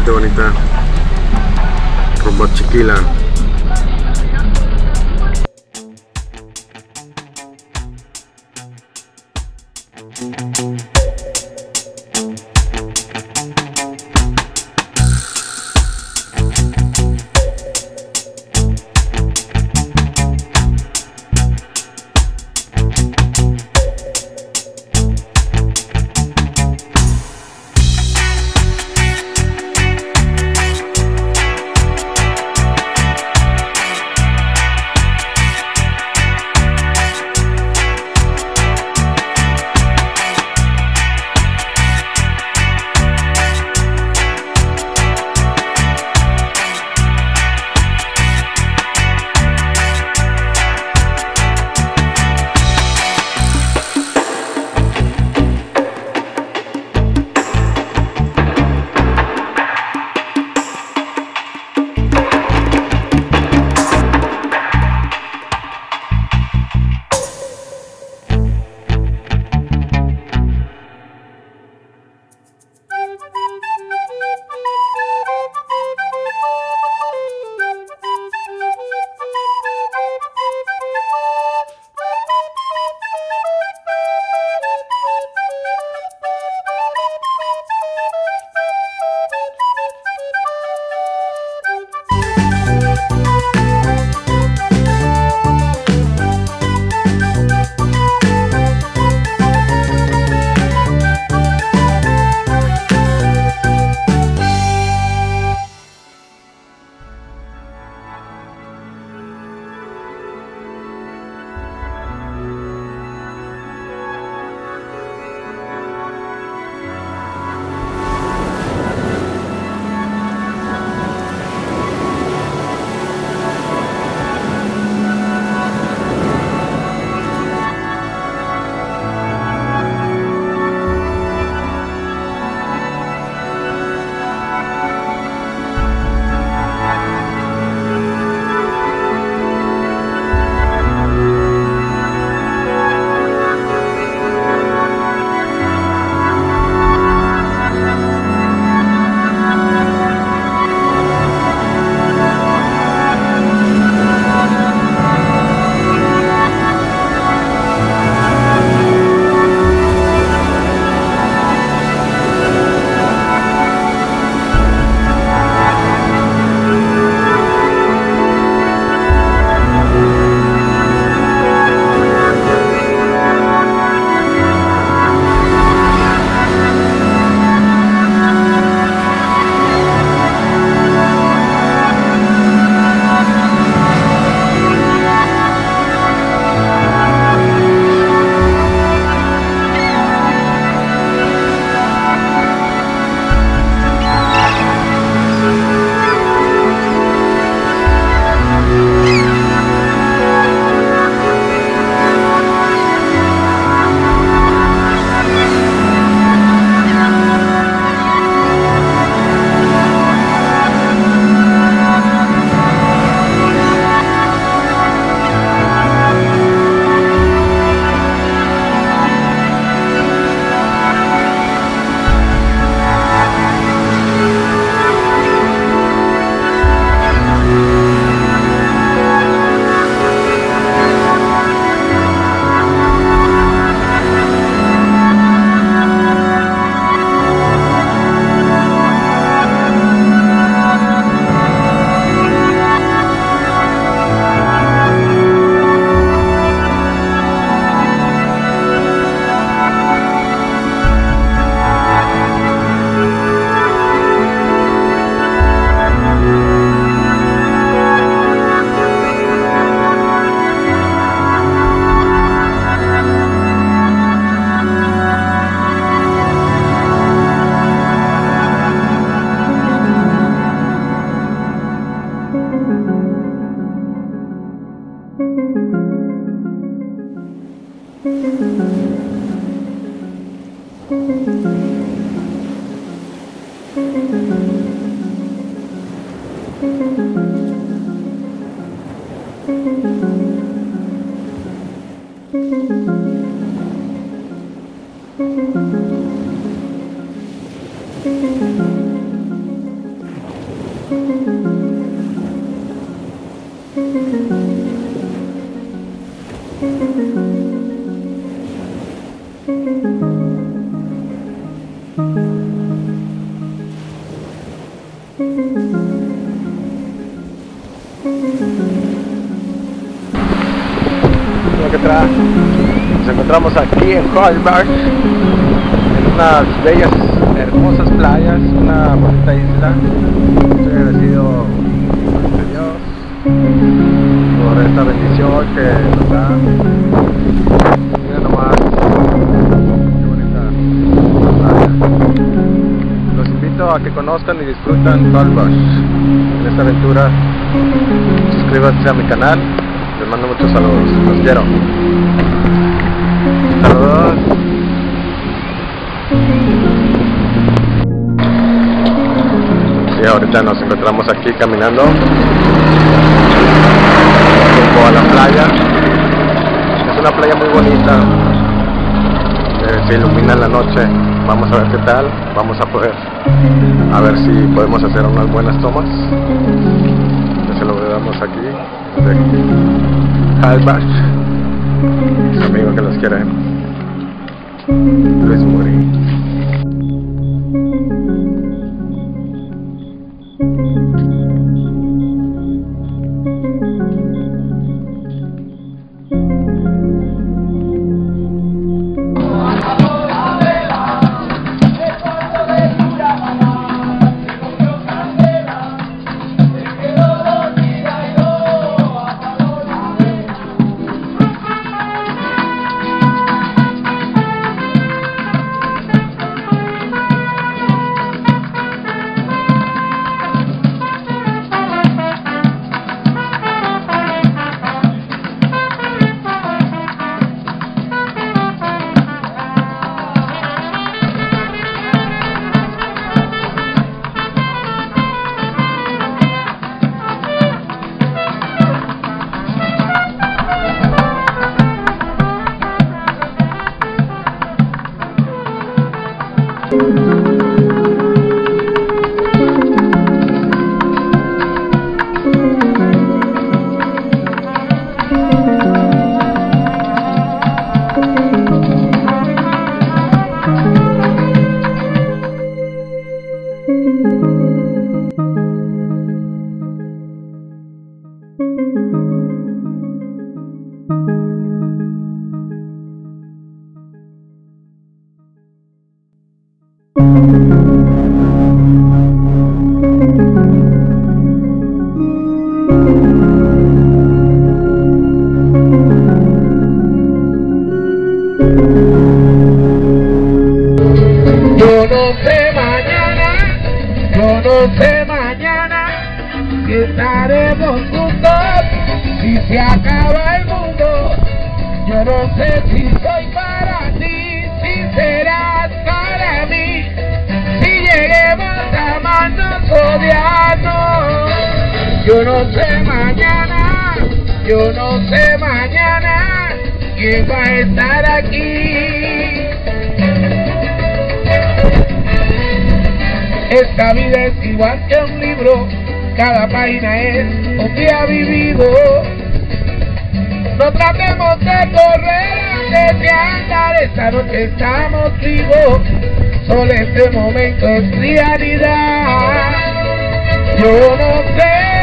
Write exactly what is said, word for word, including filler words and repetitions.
bastante bonita, rumbo a Chiquila. Thank you. Thank you. Lo que trae. Nos encontramos aquí en Hallberg, en unas bellas, hermosas playas, una bonita isla. Estoy agradecido a Dios por esta bendición que nos da. Mira nomás, qué bonita playa. Los invito a que conozcan y disfrutan Hallberg en esta aventura. Suscríbanse a mi canal. Les mando muchos saludos. Los quiero. Saludos. Y ahorita nos encontramos aquí caminando rumbo a la playa. Es una playa muy bonita. Eh, se ilumina en la noche. Vamos a ver qué tal. Vamos a poder a ver si podemos hacer unas buenas tomas. Ya se lo damos aquí desde Hallberg. Mis amigos que los quieren. Luis Muri. Yo no sé mañana, yo no sé mañana si estaremos juntos, si se acaba el mundo. Yo no sé si soy para ti, si serás para mí, si lleguemos a amarnos odiarnos. Yo no sé mañana, yo no sé mañana quién va a estar aquí. Esta vida es igual que un libro, cada página es un día vivido. No tratemos de correr antes de andar, esta noche estamos vivos, solo este momento es realidad. Yo no sé